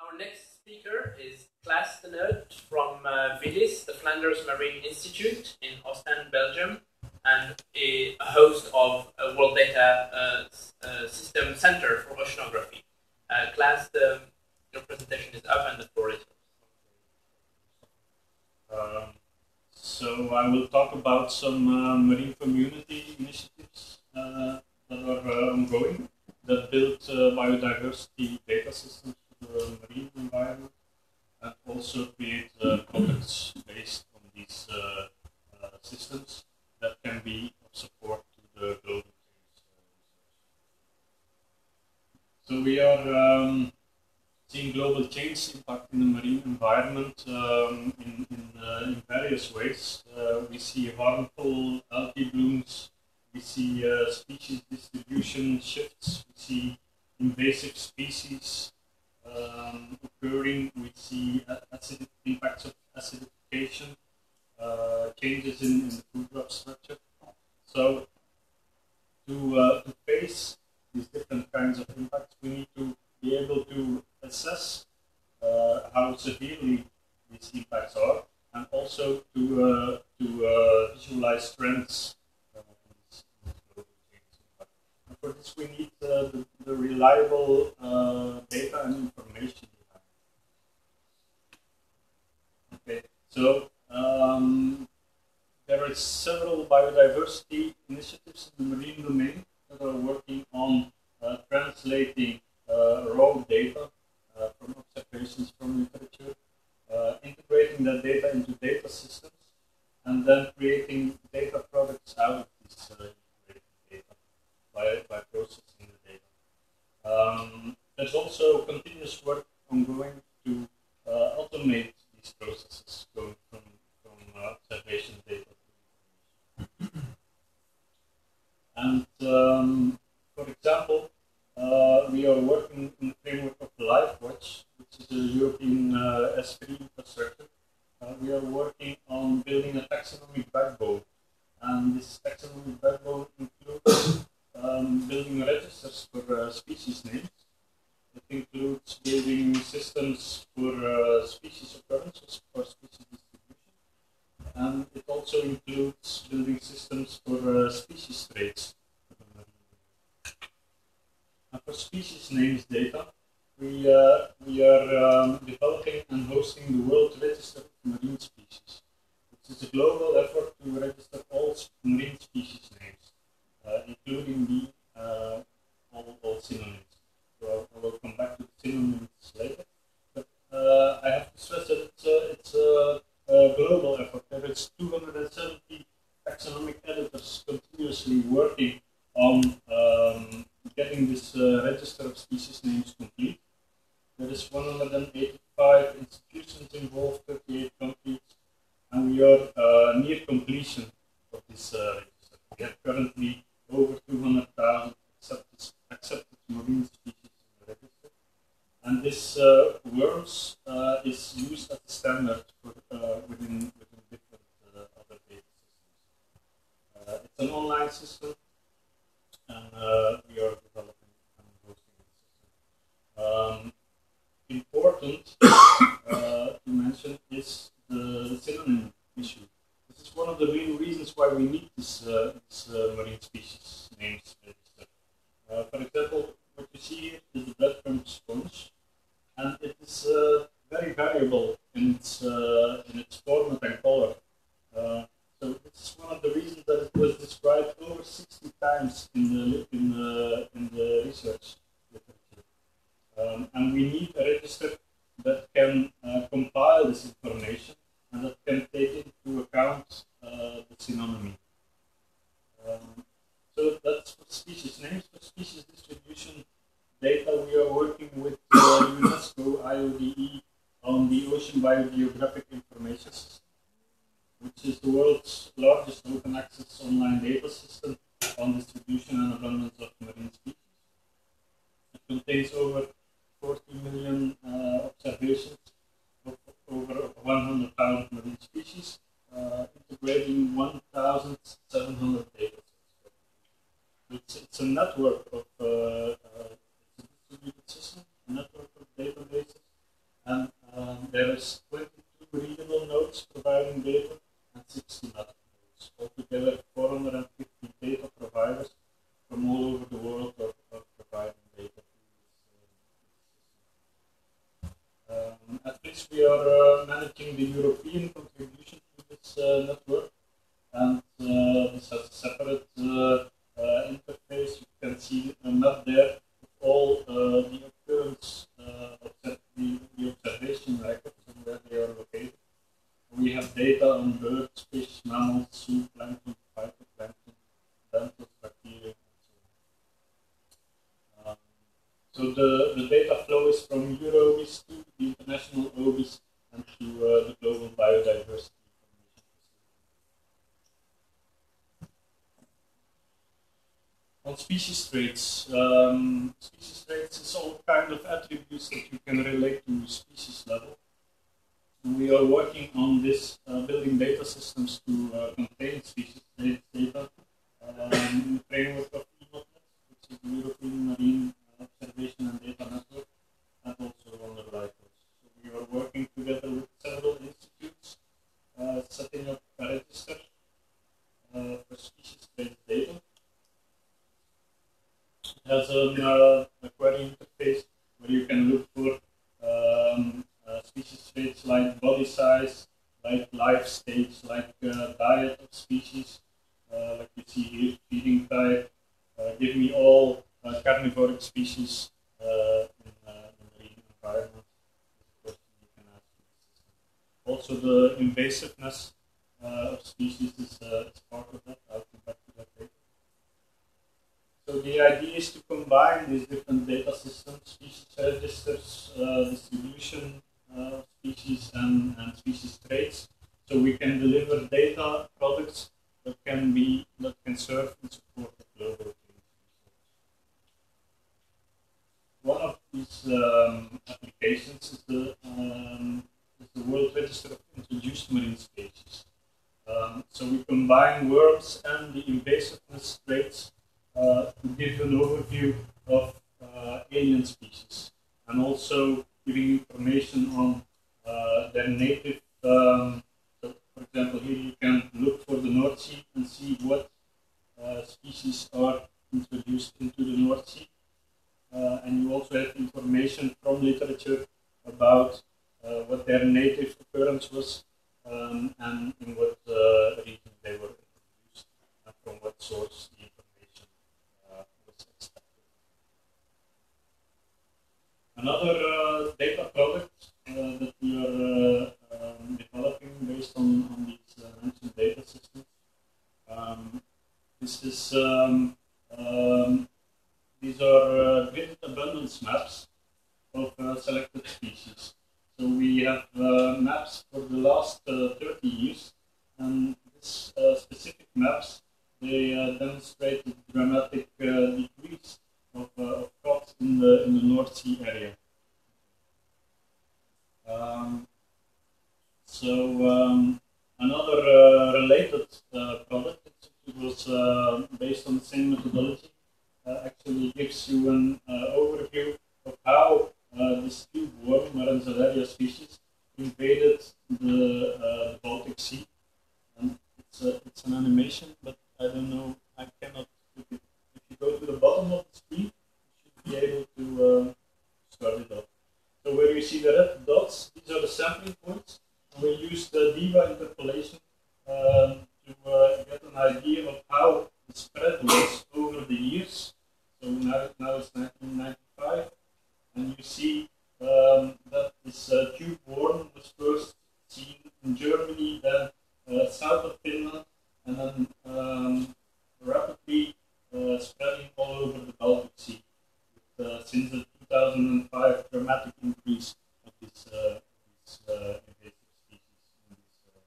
Our next speaker is Klaas de Noot from VIDIS, the Flanders Marine Institute in Ostend, Belgium, and a host of a World Data System Center for Oceanography. Klaas, your presentation is up and the floor is yours. So I will talk about some marine community initiatives that are ongoing that build biodiversity data systems for the marine environment and also create products based on these systems that can be of support to the global change research. So we are seeing global change impact in the marine environment in various ways. We see harmful algae blooms, we see species distribution shifts, we see invasive species occurring, we see impacts of acidification, changes in the food web structure. So to face these different kinds of impacts, we need to be able to assess how severely these impacts are, and also to visualize trends in this global change impact. And for this, we need the reliable data and information. Okay, so there are several biodiversity initiatives in the marine domain that are working on translating raw data from observations from literature, integrating that data into data systems, and then creating data products out of this integrated data by processing the data. There's also continuous work ongoing to automate these processes going from observation data to information. And for example, we are working in the framework of LifeWatch, which is a European S3 infrastructure. We are working on building a taxonomic backbone, and this taxonomic backbone includes building registers for species names. It includes building systems for species occurrences, for species distribution, and it also includes building systems for species traits. And for species names data, we are developing and hosting the World Register of Marine Species, which is a global effort to register all marine species names, including all synonyms. So I will come back to the synonyms later. But I have to stress that it's a global effort. There is 270 taxonomic editors continuously working on getting this register of species names complete. There is 185 institutions involved, 38 countries, and we are near completion of this register. We have currently over 200,000 accepted marine species in the register, and this WORMS is used as a standard for, within different other data systems. It's an online system, and we are developing and hosting the system. Important to mention is the synonym issue. This is one of the main reasons why we need this marine species names register. For example, what you see here is the breadcrumb sponge, and it is very variable in its format and color. So this is one of the reasons that it was described over 60 times in the research literature. And we need a register that can compile this information and that can take into account the synonymy. So that's for species names. For species distribution data, we are working with UNESCO IODE on the Ocean Biogeographic Information System, which is the world's largest open access online data system on distribution and abundance of marine species. It contains over 40 million observations of over 100,000 marine species, integrating 1,700 data sets. It's a network of it's a distributed system, a network of databases and there is 22 readable nodes providing data and 60 not nodes. Altogether, 450 data providers from all over the world are providing data to this. At least we are managing the European contribution to this network, and this has a separate interface. You can see a map there of all the occurrence the observation records and where they are located. We have data on birds, fish, mammals, zooplankton, phytoplankton, benthos, bacteria, and so on. So the data flow is from EuroOBIS to the international OBIS and to the global biodiversity. On species traits, species traits is all kind of attributes that you can relate to species level. And we are working on this, building data systems to contain species traits data in the framework of EMOTNet, which is the European Marine Observation and Data Network, and also on the LIFOS. So we are working together with several institutes, setting up a register for species traits data. It has a query interface where you can look for species traits like body size, like life stage, like diet of species, like you see here, feeding type. Give me all carnivoric species in the marine environment. This is a question you can ask the system. Also, the invasiveness of species is part of that. I'll come back to that later. So the idea is to combine these different data systems, species registers, distribution of species and species traits, so we can deliver data products that can serve and support the global change. One of these applications is the World Register of Introduced Marine Species. So we combine worms and the invasiveness traits to give an overview of alien species, and also giving information on their native. So, for example, here you can look for the North Sea and see what species are introduced into the North Sea, and you also have information from literature about what their native occurrence was and in what region they were introduced, and from what source the information was extracted. Another data product that we are developing based on these mentioned data systems. These are gridded abundance maps of selected species. So we have maps for the last 30 years, and these specific maps, they demonstrate the dramatic decrease of crops in the North Sea area. Another related product, it was based on the same methodology, actually gives you an overview of how this tube worm, Maranzalaria species, invaded the Baltic Sea. And it's an animation, but I don't know, I cannot look it. If you go to the bottom of the screen, you should be able to start it up. So where you see the red dots, these are the sampling points. And we use the DIVA interpolation to get an idea of how the spread was over the years. So now it's 1995, and you see that this tube worm was first seen in Germany, then south of Finland, and then rapidly spreading all over the Baltic Sea. Since the 2005 dramatic increase of this invasive species in this area.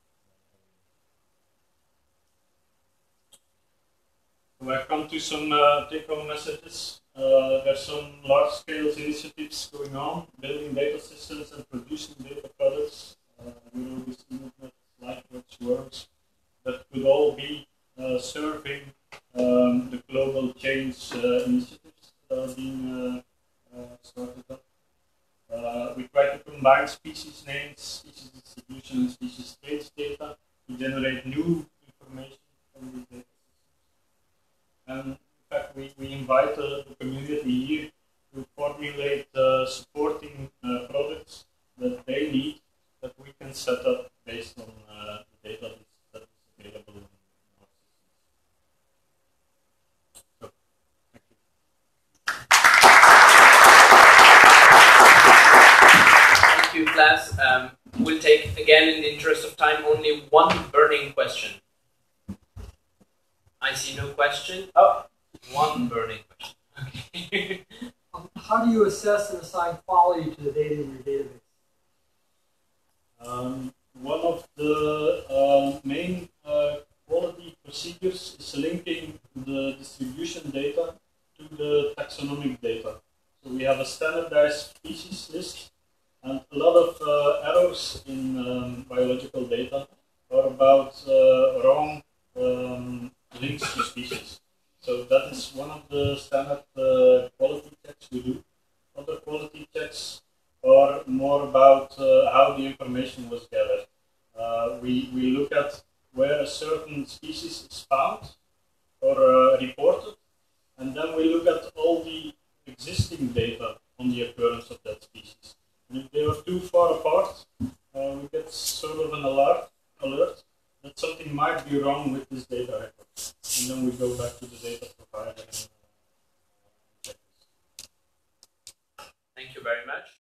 So I come to some take-home messages. There's some large-scale initiatives going on, building data systems and producing data products. EuroOBIS, EMOTNet, LifeWatch, worms that could all be serving the global change initiatives that are being started up. We try to combine species names, species distribution, and species traits data to generate new information from these data systems. And in fact, we invite the community here to formulate supporting products that they need that we can set up based on the data that is available in our systems. So, thank you. Thank you, class. We'll take, again, in the interest of time, only one burning question. I see no question. Oh, one burning question. Okay. How do you assess and assign quality to the data in your database? One of the main quality procedures is linking the distribution data to the taxonomic data. So we have a standardized species list, and a lot of errors in biological data are about wrong links to species. So that is one of the standard quality checks we do. Other quality checks are more about how the information was gathered. We look at where a certain species is found or reported, and then we look at all the existing data on the occurrence of that species. And if they are too far apart,